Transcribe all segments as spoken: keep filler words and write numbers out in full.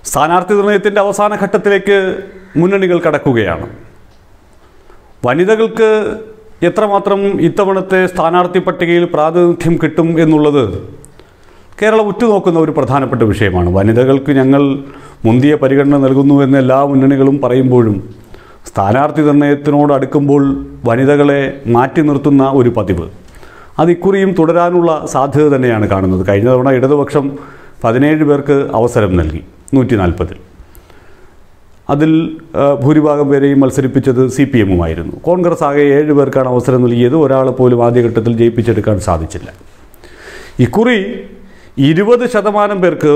സ്ഥാനാർത്ഥി നിർണയത്തിൻ്റെ അവസാന ഘട്ടത്തിലേക്ക് മുന്നണികൾ കടക്കുകയാണ്. വനിതകൾക്ക് എത്രമാത്രം ഇത്തവണത്തെ സ്ഥാനാർത്ഥി പട്ടികയിൽ പ്രാതിനിധ്യം കിട്ടും എന്നുള്ളത് കേരളം ഉറ്റുനോക്കുന്ന ഒരു പ്രധാനപ്പെട്ട വിഷയമാണ്. വനിതകൾക്ക് ഞങ്ങൾ മുന്തിയ പരിഗണന നൽകുന്നു എന്ന് എല്ലാ മുന്നണികളും പറയുമ്പോഴും സ്ഥാനാർത്ഥി നിർണയത്തിനോട് അടുക്കുമ്പോൾ വനിതകളെ മാറ്റി നിർത്തുന്ന ഒരു പതിവ് അത് ഇക്കുറിയും തുടരാനുള്ള സാധ്യത തന്നെയാണ് കാണുന്നത്. കഴിഞ്ഞ തവണ ഇടതുപക്ഷം പതിനേഴ് പേർക്ക് അവസരം നൽകി നൂറ്റി നാൽപ്പതിൽ. അതിൽ ഭൂരിഭാഗം പേരെയും മത്സരിപ്പിച്ചത് സി പി എമ്മുമായിരുന്നു. കോൺഗ്രസ് ആകെ ഏഴ് പേർക്കാണ് അവസരം നൽകിയത്. ഒരാളെ പോലും ആദ്യഘട്ടത്തിൽ ജയിപ്പിച്ചെടുക്കാൻ സാധിച്ചില്ല. ഇക്കുറി ഇരുപത് ശതമാനം പേർക്ക്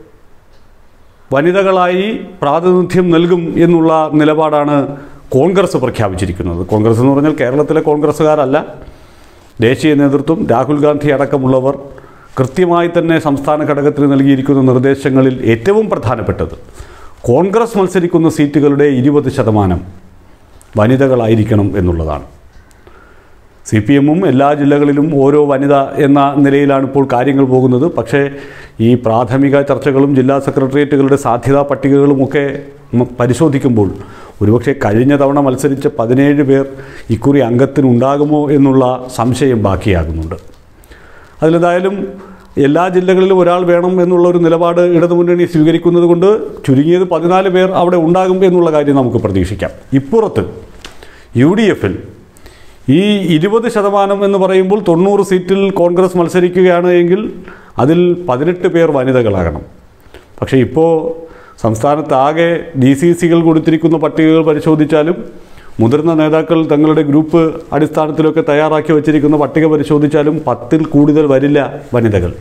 വനിതകളായി പ്രാതിനിധ്യം നൽകും എന്നുള്ള നിലപാടാണ് കോൺഗ്രസ് പ്രഖ്യാപിച്ചിരിക്കുന്നത്. കോൺഗ്രസ് എന്ന് പറഞ്ഞാൽ കേരളത്തിലെ കോൺഗ്രസ്സുകാരല്ല, ദേശീയ നേതൃത്വം, രാഹുൽ ഗാന്ധി അടക്കമുള്ളവർ കൃത്യമായി തന്നെ സംസ്ഥാന ഘടകത്തിന് നൽകിയിരിക്കുന്ന നിർദ്ദേശങ്ങളിൽ ഏറ്റവും പ്രധാനപ്പെട്ടത് കോൺഗ്രസ് മത്സരിക്കുന്ന സീറ്റുകളുടെ ഇരുപത് ശതമാനം വനിതകളായിരിക്കണം എന്നുള്ളതാണ്. സി പി എമ്മും എല്ലാ ജില്ലകളിലും ഓരോ വനിത എന്ന നിലയിലാണ് ഇപ്പോൾ കാര്യങ്ങൾ പോകുന്നത്. പക്ഷേ ഈ പ്രാഥമിക ചർച്ചകളും ജില്ലാ സെക്രട്ടേറിയറ്റുകളുടെ സാധ്യതാ പട്ടികകളുമൊക്കെ പരിശോധിക്കുമ്പോൾ ഒരുപക്ഷെ കഴിഞ്ഞ തവണ മത്സരിച്ച പതിനേഴ് പേർ ഇക്കുറി അംഗത്തിനുണ്ടാകുമോ എന്നുള്ള സംശയം ബാക്കിയാകുന്നുണ്ട്. അതിലെന്തായാലും എല്ലാ ജില്ലകളിലും ഒരാൾ വേണം എന്നുള്ള ഒരു നിലപാട് ഇടതുമുന്നണി സ്വീകരിക്കുന്നത് കൊണ്ട് ചുരുങ്ങിയത് പതിനാല് പേർ അവിടെ ഉണ്ടാകും എന്നുള്ള കാര്യം നമുക്ക് പ്രതീക്ഷിക്കാം. ഇപ്പുറത്ത് യു ഡി എഫിൽ ഈ ഇരുപത് ശതമാനം എന്ന് പറയുമ്പോൾ തൊണ്ണൂറ് സീറ്റിൽ കോൺഗ്രസ് മത്സരിക്കുകയാണ് എങ്കിൽ അതിൽ പതിനെട്ട് പേർ വനിതകളാകണം. പക്ഷേ ഇപ്പോൾ സംസ്ഥാനത്താകെ ഡി സി സികൾ കൊടുത്തിരിക്കുന്ന പട്ടികകൾ പരിശോധിച്ചാലും മുതിർന്ന നേതാക്കൾ തങ്ങളുടെ ഗ്രൂപ്പ് അടിസ്ഥാനത്തിലൊക്കെ തയ്യാറാക്കി വച്ചിരിക്കുന്ന പട്ടിക പരിശോധിച്ചാലും പത്തിൽ കൂടുതൽ വരില്ല വനിതകൾ.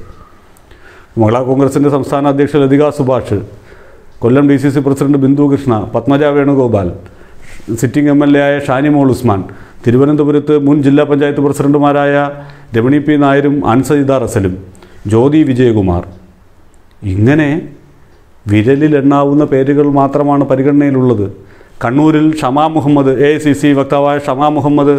മഹിളാ കോൺഗ്രസിൻ്റെ സംസ്ഥാന അധ്യക്ഷ Lathika Subhash, Kollam D C C president Bindu Krishna, Padmaja Venugopal, sitting M L A ആയ ഷാനിമോൾ ഉസ്മാൻ, തിരുവനന്തപുരത്ത് മുൻ ജില്ലാ പഞ്ചായത്ത് പ്രസിഡന്റുമാരായ രമണി പി നായരും അൻസജിത റസലും, ജ്യോതി വിജയകുമാർ, ഇങ്ങനെ വിരലിലെണ്ണാവുന്ന പേരുകൾ മാത്രമാണ് പരിഗണനയിലുള്ളത്. കണ്ണൂരിൽ Shama Mohammed, A I C C വക്താവായ ഷമാ മുഹമ്മദ്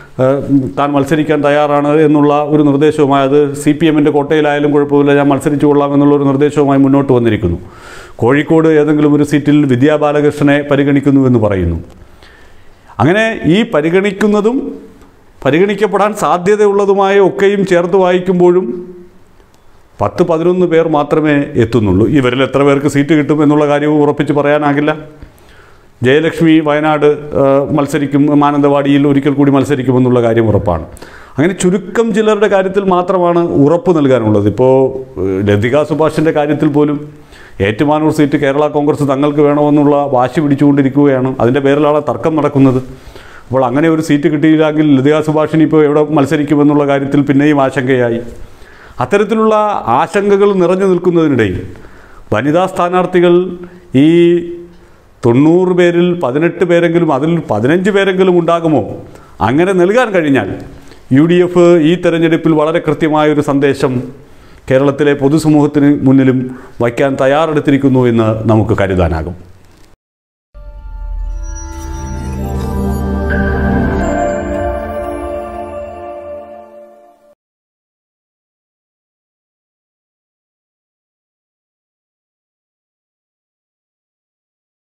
താൻ മത്സരിക്കാൻ തയ്യാറാണ് എന്നുള്ള ഒരു നിർദ്ദേശവുമായി, അത് സി പി എമ്മിൻ്റെ കോട്ടയിലായാലും കുഴപ്പമില്ല, ഞാൻ മത്സരിച്ചു കൊള്ളാം എന്നുള്ളൊരു നിർദ്ദേശവുമായി മുന്നോട്ട് വന്നിരിക്കുന്നു. കോഴിക്കോട് ഏതെങ്കിലും ഒരു സീറ്റിൽ വിദ്യാ ബാലകൃഷ്ണനെ പരിഗണിക്കുന്നുവെന്ന് പറയുന്നു. അങ്ങനെ ഈ പരിഗണിക്കുന്നതും പരിഗണിക്കപ്പെടാൻ സാധ്യതയുള്ളതുമായ ഒക്കെയും ചേർത്ത് വായിക്കുമ്പോഴും പത്ത് പതിനൊന്ന് പേർ മാത്രമേ എത്തുന്നുള്ളൂ. ഇവരിൽ എത്ര പേർക്ക് സീറ്റ് കിട്ടും എന്നുള്ള കാര്യവും ഉറപ്പിച്ച് പറയാനാകില്ല. ജയലക്ഷ്മി വയനാട് മത്സരിക്കും, മാനന്തവാടിയിൽ ഒരിക്കൽ കൂടി മത്സരിക്കുമെന്നുള്ള കാര്യം ഉറപ്പാണ്. അങ്ങനെ ചുരുക്കം ചിലരുടെ കാര്യത്തിൽ മാത്രമാണ് ഉറപ്പ് നൽകാനുള്ളത്. ഇപ്പോൾ ലതിക സുഭാഷിൻ്റെ കാര്യത്തിൽ പോലും ഏറ്റുമാനൂർ സീറ്റ് കേരള കോൺഗ്രസ് തങ്ങൾക്ക് വേണമെന്നുള്ള വാശി പിടിച്ചുകൊണ്ടിരിക്കുകയാണ്. അതിൻ്റെ പേരിലാണ് തർക്കം നടക്കുന്നത്. അപ്പോൾ അങ്ങനെ ഒരു സീറ്റ് കിട്ടിയില്ലെങ്കിൽ ലതിക സുഭാഷിന് ഇപ്പോൾ എവിടെ മത്സരിക്കുമെന്നുള്ള കാര്യത്തിൽ പിന്നെയും ആശങ്കയായി. അത്തരത്തിലുള്ള ആശങ്കകൾ നിറഞ്ഞു നിൽക്കുന്നതിനിടയിൽ വനിതാ സ്ഥാനാർത്ഥികൾ ഈ തൊണ്ണൂറ് പേരിൽ പതിനെട്ട് പേരെങ്കിലും അതിൽ പതിനഞ്ച് പേരെങ്കിലും ഉണ്ടാകുമോ? അങ്ങനെ നൽകാൻ കഴിഞ്ഞാൽ യു ഡി എഫ് ഈ തെരഞ്ഞെടുപ്പിൽ വളരെ കൃത്യമായൊരു സന്ദേശം കേരളത്തിലെ പൊതുസമൂഹത്തിന് മുന്നിലും വയ്ക്കാൻ തയ്യാറെടുത്തിരിക്കുന്നു എന്ന് നമുക്ക് കരുതാനാകും.